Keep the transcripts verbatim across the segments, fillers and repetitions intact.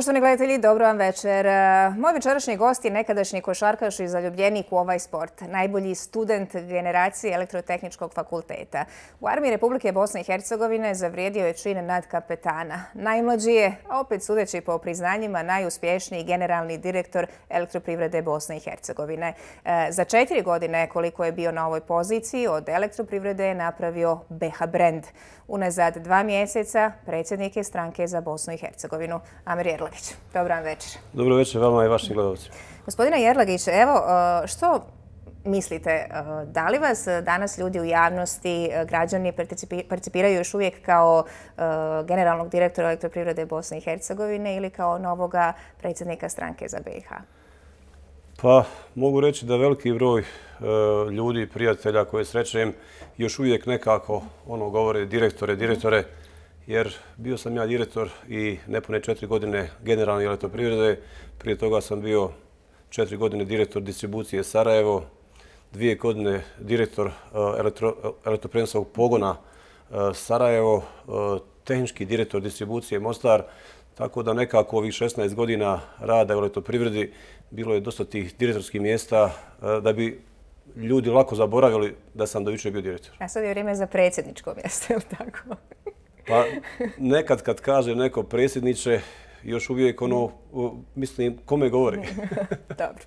Poštovani gledatelji, dobro vam večer. Moj večerašnji gost je nekadašnji košarkaš i zaljubljenik u ovaj sport. Najbolji student generacije Elektrotehničkog fakulteta. U armiji Republike Bosne i Hercegovine zavrijedio je čin nadkapetana. Najmlađi je, a opet sudeći po priznanjima, najuspješniji generalni direktor Elektroprivrede Bosne i Hercegovine. Za četiri godine koliko je bio na ovoj poziciji, od Elektroprivrede je napravio B H brand. Unazad dva mjeseca predsjednik je stranke za Bosnu i Hercegovinu. Amir Jerlagić, dobro vam večer. Dobro večer vama i vašim gledalcima. Gospodine Jerlagić, evo, što mislite, da li vas danas ljudi u javnosti, građani percipiraju još uvijek kao generalnog direktora Elektroprivrede Bosne i Hercegovine ili kao novoga predsjednika stranke za B i H? Pa mogu reći da veliki broj ljudi, prijatelja koje srećem, još uvijek nekako ono govore direktore, direktore, jer bio sam ja direktor i nepune četiri godine generalne Elektroprivrede. Prije toga sam bio četiri godine direktor distribucije Sarajevo, dvije godine direktor elektroprijenosnog pogona Sarajevo, tehnički direktor distribucije Mostar. Tako da nekako ovih šesnaest godina rada u Elektroprivredi bilo je dosta tih direktorskih mjesta da bi ljudi lako zaboravili da sam do jučer bio direktor. A sad je vrijeme za predsjedničko mjesto, je li tako? Pa nekad kad kaže neko predsjedniče, još uvijek ono, mislim, kome govori. Dobro.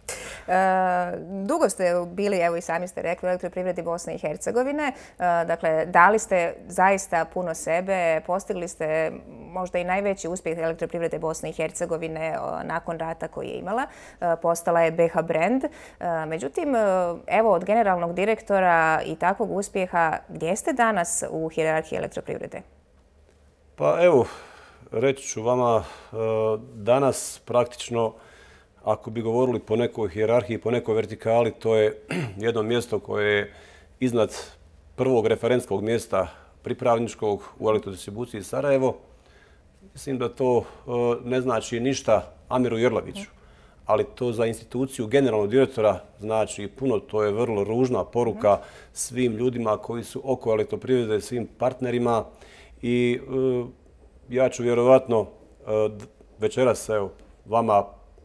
Dugo ste bili, evo i sami ste rekli, u Elektroprivredi Bosne i Hercegovine. Dakle, dali ste zaista puno sebe, postigli ste možda i najveći uspjeh Elektroprivrede Bosne i Hercegovine nakon rata koji je imala. Postala je B H brand. Međutim, evo od generalnog direktora i takvog uspjeha, gdje ste danas u hijerarhiji Elektroprivrede? Pa evo, reći ću vama, danas praktično, ako bi govorili po nekoj hijerarhiji, po nekoj vertikali, to je jedno mjesto koje je iznad prvog referentskog mjesta pripravničkog u elektrodistribuciji Sarajevo. Mislim da to ne znači ništa Amiru Jerlagiću, ali to za instituciju generalnog direktora znači puno. To je vrlo ružna poruka svim ljudima koji su oko Elektroprivrede, svim partnerima. I ja ću vjerovatno večeras evo, vama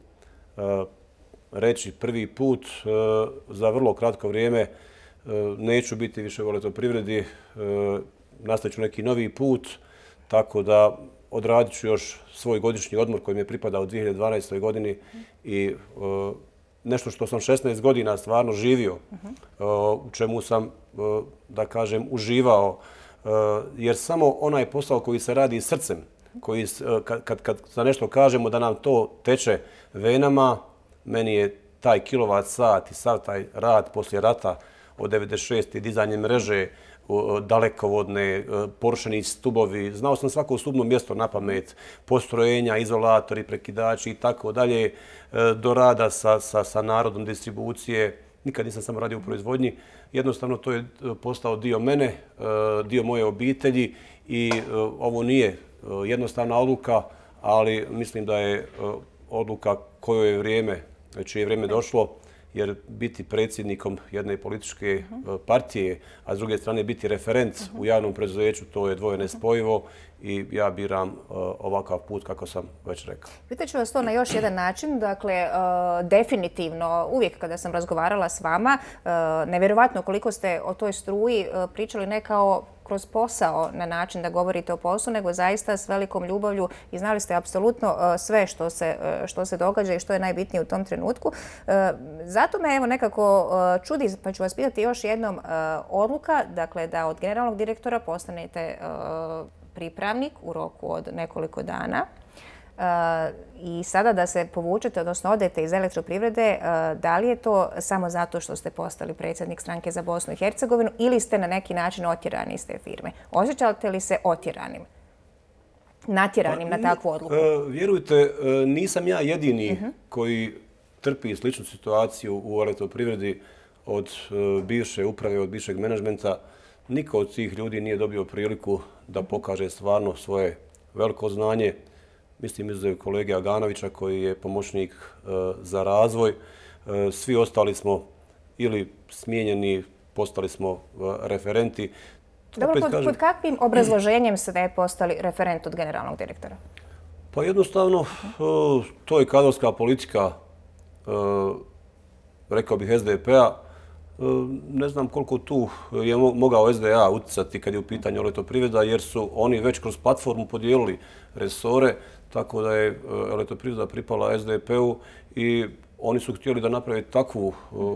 reći prvi put za vrlo kratko vrijeme. Neću biti više u Elektroprivredi, nastavit ću neki novi put, tako da odradit ću još svoj godišnji odmor koji mi je pripadao u dvije hiljade dvanaestoj godini i nešto što sam šesnaest godina stvarno živio, u čemu sam, da kažem, uživao. Jer samo onaj posao koji se radi srcem, koji, kad, kad, kad za nešto kažemo da nam to teče venama, meni je taj kilovat sat i sav taj rad poslije rata od devedeset šeste. dizanje mreže, dalekovodne, porušeni stubovi. Znao sam svako stubno mjesto na pamet, postrojenja, izolatori, prekidači i tako dalje, do rada sa, sa, sa narodom distribucije. Nikad nisam samo radio u proizvodnji. Jednostavno to je postao dio mene, dio moje obitelji i ovo nije jednostavna odluka, ali mislim da je odluka kojoj je vrijeme, čije je vrijeme došlo, jer biti predsjednikom jedne političke partije, a s druge strane biti referent u javnom preduzeću, to je dvoje nespojivo i ja biram ovakav put kako sam već rekao. Pitaću vas to na još jedan način. Dakle, definitivno, uvijek kada sam razgovarala s vama, nevjerovatno koliko ste o toj struji pričali ne kao kroz posao na način da govorite o poslu, nego zaista s velikom ljubavlju i znali ste apsolutno sve što se, što se događa i što je najbitnije u tom trenutku. Zato me evo nekako čudi, pa ću vas pitati još jednom, odluka, dakle da od generalnog direktora postanete pripravnik u roku od nekoliko dana i sada da se povučete, odnosno odete iz Elektroprivrede, da li je to samo zato što ste postali predsjednik stranke za Bosnu i Hercegovinu ili ste na neki način otjerani iz te firme? Osjećate li se otjeranim, natjeranim na takvu odluku? Vjerujte, nisam ja jedini koji trpi sličnu situaciju u Elektroprivredi od bivše uprave, od bivšeg menadžmenta. Niko od tih ljudi nije dobio priliku da pokaže stvarno svoje veliko znanje. Mislim izuzev kolege Aganovića koji je pomoćnik za razvoj. Svi ostali smo ili smijenjeni, postali smo referenti. Dobro, pod, pod kakvim obrazloženjem ste postali referent od generalnog direktora? Pa jednostavno, to je kadrovska politika, rekao bih, es de pe-a. Ne znam koliko tu je mogao es de a utjecati kad je u pitanju Elektroprivreda, jer su oni već kroz platformu podijelili resore, tako da je Elektroprivreda pripala es de pe-u i oni su htjeli da naprave takvu,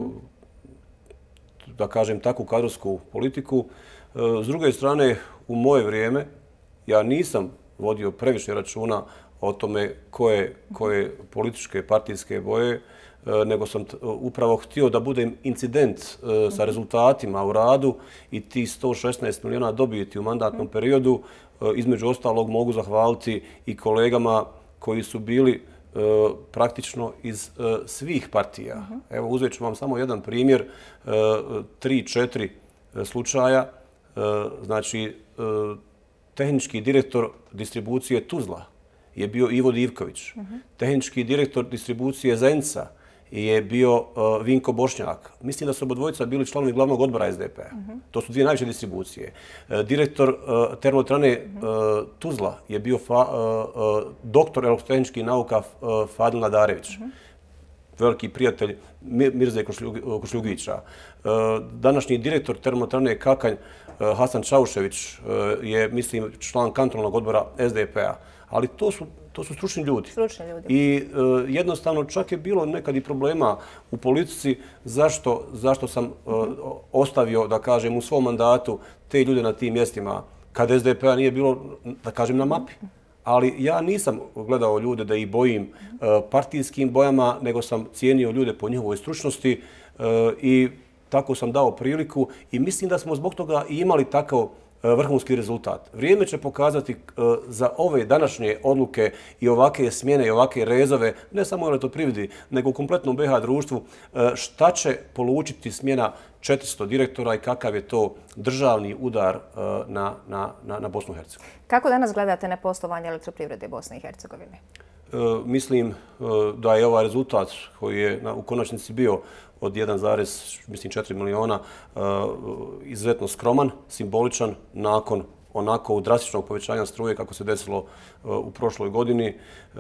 da kažem, takvu kadrovsku politiku. S druge strane, u moje vrijeme, ja nisam vodio previše računa o tome koje, koje političke partijske boje, nego sam upravo htio da budem incident sa rezultatima u radu i ti sto šesnaest milijuna dobiti u mandatnom periodu. Između ostalog mogu zahvaliti i kolegama koji su bili praktično iz svih partija. Evo, uzet ću vam samo jedan primjer, tri, četiri slučaja. Znači, tehnički direktor distribucije Tuzla je bio Ivo Divković. Tehnički direktor distribucije Zenca je bio Vinko Bošnjak. Mislim da su obodvojica bili članovi glavnog odbora es de pe-a. To su dvije najveće distribucije. Direktor termoelektrane Tuzla je bio doktor elektrotehničkih nauka Fadil Nadarević. Veliki prijatelj Mirze Košljugića. Današnji direktor termoelektrane Kakanj Hasan Čaušević je, mislim, član kantonalnog odbora es de pe-a. Ali to su, to su stručni ljudi. Stručni ljudi. I uh, jednostavno čak je bilo nekad i problema u politici zašto, zašto sam uh, ostavio, da kažem, u svom mandatu te ljude na tim mjestima kad es de pe-a nije bilo, da kažem, na mapi. Ali ja nisam gledao ljude da ih bojim uh, partijskim bojama, nego sam cijenio ljude po njihovoj stručnosti uh, i tako sam dao priliku i mislim da smo zbog toga i imali takav vrhunski rezultat. Vrijeme će pokazati za ove današnje odluke i ovake smjene i ovake rezove, ne samo u Elektroprivredi, nego u kompletnom be ha društvu, šta će polučiti smjena četiristo direktora i kakav je to državni udar na, na, na, na Bosnu i Hercegovinu. Kako danas gledate na poslovanje Elektroprivrede Bosne i Hercegovine? E, mislim da je ovaj rezultat koji je na, u konačnici bio od jedan zarez četiri miliona uh, izuzetno skroman, simboličan nakon onako drastičnog povećanja struje kako se desilo uh, u prošloj godini. Uh,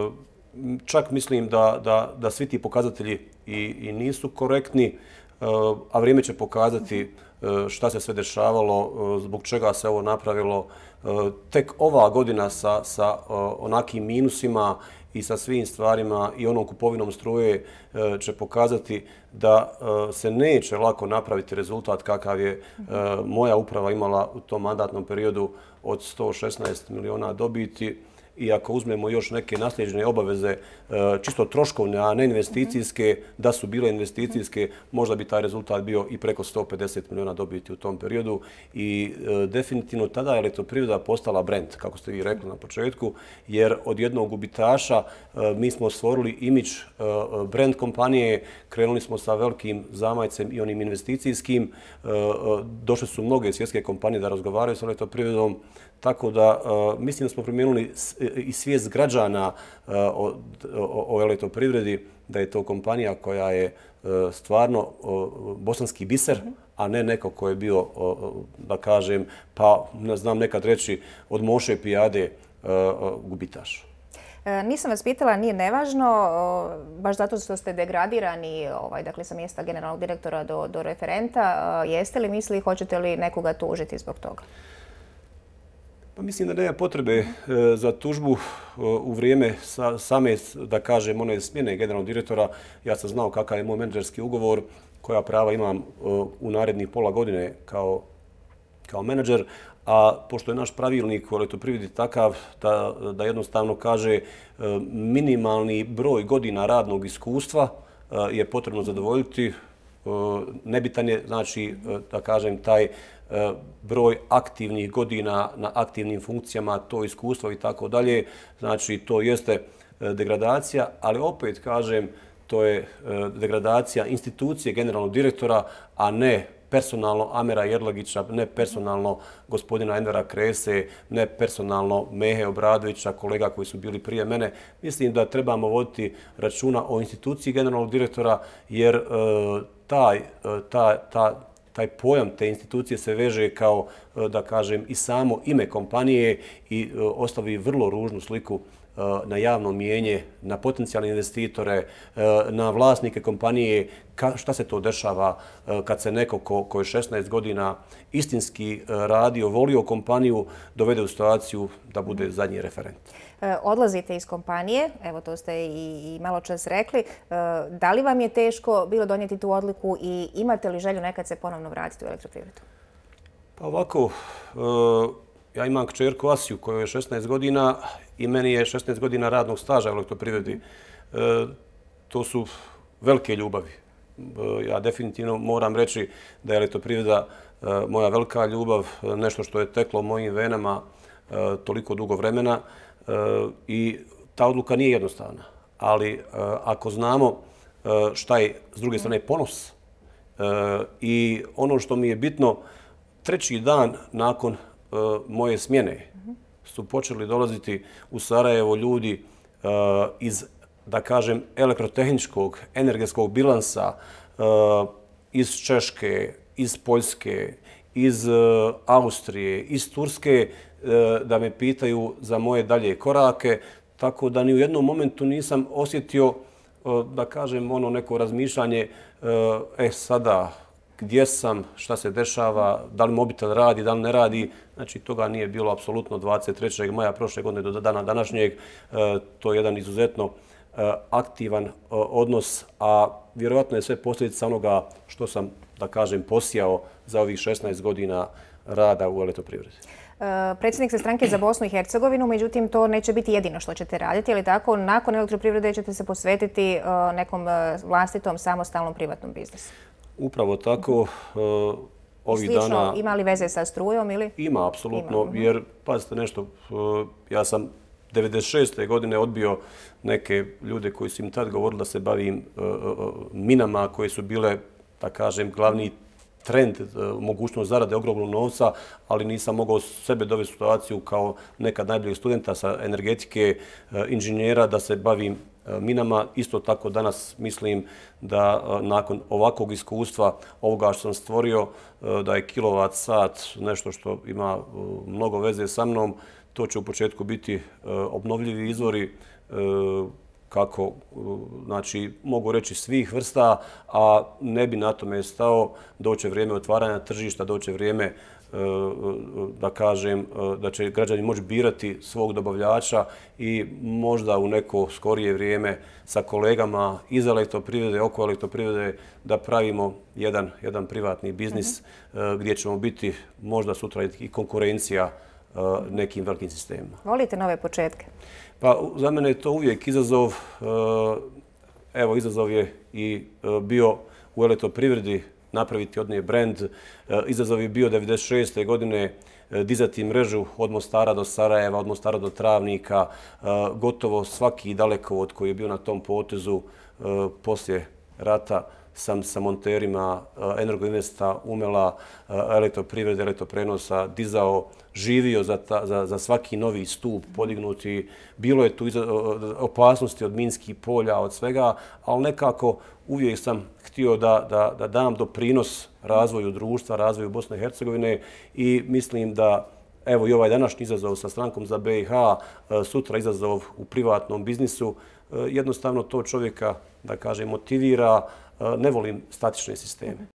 čak mislim da, da, da svi ti pokazatelji i, i nisu korektni, uh, a vrijeme će pokazati uh, šta se sve dešavalo, uh, zbog čega se ovo napravilo. Uh, tek ova godina sa, sa uh, onakim minusima i sa svim stvarima i onom kupovinom struje će pokazati da se neće lako napraviti rezultat kakav je moja uprava imala u tom mandatnom periodu od sto šesnaest miliona dobiti. I ako uzmemo još neke nasljeđene obaveze, čisto troškovne, a ne investicijske, da su bile investicijske, možda bi taj rezultat bio i preko sto pedeset miliona dobiti u tom periodu. I definitivno tada je Elektroprivreda postala brend, kako ste vi rekli na početku, jer od jednog gubitaša mi smo stvorili imidž brend kompanije, krenuli smo sa velikim zamajcem i onim investicijskim. Došle su mnoge svjetske kompanije da razgovaraju sa Elektroprivredom, tako da uh, mislim da smo promijenili i svijest građana uh, o, o, o Elektroprivredi, da je to kompanija koja je uh, stvarno uh, bosanski biser, mm-hmm. a ne neko ko je bio, uh, da kažem, pa ne znam nekad reći, od moše pijade uh, uh, gubitaš. Nisam vas pitala, nije nevažno, baš zato što ste degradirani ovaj, dakle, sa mjesta generalnog direktora do, do referenta. Jeste li mislili, hoćete li nekoga tužiti zbog toga? Pa mislim da nema potrebe za tužbu u vrijeme same, da kažem, one smjene generalnog direktora. Ja sam znao kakav je moj menadžerski ugovor, koja prava imam u narednih pola godine kao, kao menadžer. A pošto je naš pravilnik u Elektroprivredi takav da, da jednostavno kaže minimalni broj godina radnog iskustva je potrebno zadovoljiti. Nebitan je, znači, da kažem, taj broj aktivnih godina na aktivnim funkcijama, to iskustvo i tako dalje. Znači, to jeste degradacija, ali opet kažem, to je degradacija institucije generalnog direktora, a ne personalno Amera Jedlagića, ne personalno gospodina Envera Krese, ne personalno Mehe Obradovića, kolega koji su bili prije mene. Mislim da trebamo voditi računa o instituciji generalnog direktora, jer e, taj, ta, ta, taj pojam te institucije se veže kao, da kažem, i samo ime kompanije i e, ostavi vrlo ružnu sliku na javno mijenje, na potencijalne investitore, na vlasnike kompanije, šta se to dešava kad se neko ko je šesnaest godina istinski radio, volio kompaniju, dovede u situaciju da bude zadnji referent. Odlazite iz kompanije, evo to ste i malo čas rekli. Da li vam je teško bilo donijeti tu odluku i imate li želju nekad se ponovno vratiti u elektroprivredu? Pa ovako, ja imam kćerku Asiju koja je šesnaest godina i meni je šesnaest godina radnog staža u elektroprivredi. To su velike ljubavi. Ja definitivno moram reći da je elektroprivreda moja velika ljubav, nešto što je teklo mojim venama toliko dugo vremena i ta odluka nije jednostavna. Ali ako znamo šta je s druge strane ponos i ono što mi je bitno, treći dan nakon moje smjene su počeli dolaziti u Sarajevo ljudi iz, da kažem, elektrotehničkog, energetskog bilansa iz Češke, iz Poljske, iz Austrije, iz Turske, da me pitaju za moje dalje korake, tako da ni u jednom momentu nisam osjetio, da kažem, ono neko razmišljanje, e sada, gdje sam, šta se dešava, da li mobitel radi, da li ne radi. Znači, toga nije bilo apsolutno dvadeset trećeg maja prošle godine do dana današnjeg. To je jedan izuzetno aktivan odnos, a vjerovatno je sve posljedica onoga što sam, da kažem, posijao za ovih šesnaest godina rada u elektroprivredi. Predsjednik ste stranke za Bosnu i Hercegovinu, međutim to neće biti jedino što ćete raditi, ali tako nakon elektroprivrede ćete se posvetiti nekom vlastitom, samostalnom privatnom biznisu. Upravo tako. Ovih dana... Slično, ima li veze sa strujom ili? Ima, apsolutno, jer, pazite nešto, ja sam devedeset šeste godine odbio neke ljude koji su im tad govorili da se bavim minama koje su bile, da kažem, glavni trend, mogućnost zarade ogromnog novca, ali nisam mogao sebe dovesti u situaciju kao nekad najboljeg studenta sa energetike, inženjera, da se bavim minama. Isto tako danas mislim da nakon ovakvog iskustva, ovoga što sam stvorio, da je kilovat sat nešto što ima mnogo veze sa mnom, to će u početku biti obnovljivi izvori, kako, znači, mogu reći svih vrsta, a ne bi na tome stao. Doće vrijeme otvaranja tržišta, doće vrijeme, da kažem, da će građani moći birati svog dobavljača i možda u neko skorije vrijeme sa kolegama iz elektroprivrede, oko elektroprivrede, da pravimo jedan, jedan privatni biznis gdje ćemo biti možda sutra i konkurencija nekim velikim sistemima. Volite nove početke? Pa za mene je to uvijek izazov. Evo, izazov je i bio u elektroprivredi napraviti od nje brend. Izazov je bio devedeset šeste godine dizati mrežu od Mostara do Sarajeva, od Mostara do Travnika. Gotovo svaki dalekovod koji je bio na tom potezu poslije rata sam sa monterima Energoinvesta, Umela, elektroprivrede, elektroprenosa dizao, živio za, ta, za, za svaki novi stup podignuti. Bilo je tu opasnosti od minskih polja, od svega, ali nekako uvijek sam htio da, da, da dam doprinos razvoju društva, razvoju Bosne i Hercegovine i mislim da evo i ovaj današnji izazov sa strankom za B i H, sutra izazov u privatnom biznisu, jednostavno to čovjeka, da kažem, motivira. Ne volim statične sisteme.